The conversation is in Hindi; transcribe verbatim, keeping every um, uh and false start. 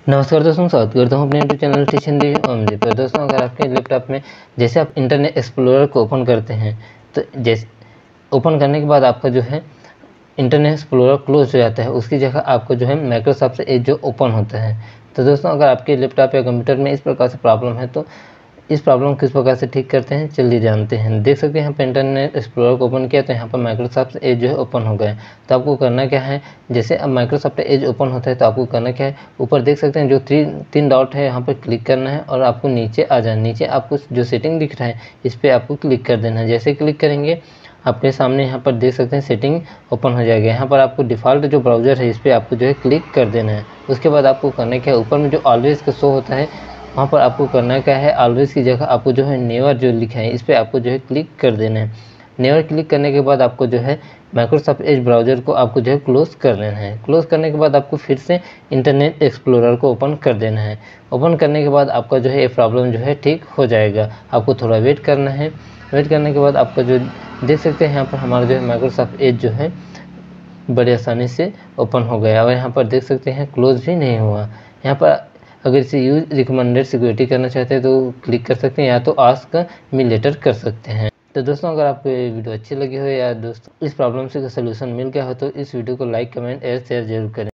नमस्कार दोस्तों, स्वागत करता हूँ अपने यूट्यूब चैनल टीचर दी ओम जी पर। दोस्तों, अगर आपके लैपटॉप में जैसे आप इंटरनेट एक्सप्लोरर को ओपन करते हैं तो जैसे ओपन करने के बाद आपका जो है इंटरनेट एक्सप्लोरर क्लोज हो जाता है, उसकी जगह आपको जो है माइक्रोसॉफ्ट एज जो ओपन होता है। तो दोस्तों, अगर आपके लैपटॉप या कंप्यूटर में इस प्रकार से प्रॉब्लम है तो इस प्रॉब्लम किस प्रकार से ठीक करते हैं चलिए जानते हैं। देख सकते हैं यहाँ पर इंटरनेट एक्सप्लोरर को ओपन किया तो यहाँ पर माइक्रोसॉफ्ट एज जो है ओपन हो गया। तो आपको करना क्या है, जैसे अब माइक्रोसॉफ्ट एज ओपन होता है तो आपको करना क्या है, ऊपर देख सकते हैं जो तीन तीन डॉट है यहाँ पर क्लिक करना है और आपको नीचे आ जाना। नीचे आपको जो सेटिंग दिख रहा है इस पर आपको क्लिक कर देना है। जैसे क्लिक करेंगे आपके सामने यहाँ पर देख सकते हैं सेटिंग ओपन हो जाएगा। यहाँ पर आपको डिफ़ॉल्ट जो ब्राउज़र है इस पर आपको जो है क्लिक कर देना है। उसके बाद आपको करना क्या है, ऊपर में जो ऑलवेज का शो होता है वहाँ पर आपको करना क्या है, ऑलवेज की जगह आपको जो है नेवर जो लिखा है इस पर आपको जो है क्लिक कर देना है। नेवर क्लिक करने के बाद आपको जो है माइक्रोसॉफ्ट एज ब्राउज़र को आपको जो है क्लोज़ कर देना है। क्लोज़ करने के बाद आपको फिर से इंटरनेट एक्सप्लोरर को ओपन कर देना है। ओपन करने के बाद आपका जो है ये प्रॉब्लम जो है ठीक हो जाएगा। आपको थोड़ा वेट करना है। वेट करने के बाद आपका जो देख सकते हैं यहाँ पर हमारा जो है माइक्रोसॉफ्ट एज जो है बड़ी आसानी से ओपन हो गया और यहाँ पर देख सकते हैं क्लोज़ भी नहीं हुआ। यहाँ पर अगर इसे यूज रिकमेंडेड सिक्योरिटी करना चाहते हैं तो क्लिक कर सकते हैं, या तो आस्क मी लेटर कर सकते हैं। तो दोस्तों, अगर आपको ये वीडियो अच्छी लगी हो या दोस्तों इस प्रॉब्लम से सोल्यूशन मिल गया हो तो इस वीडियो को लाइक, कमेंट और शेयर जरूर करें।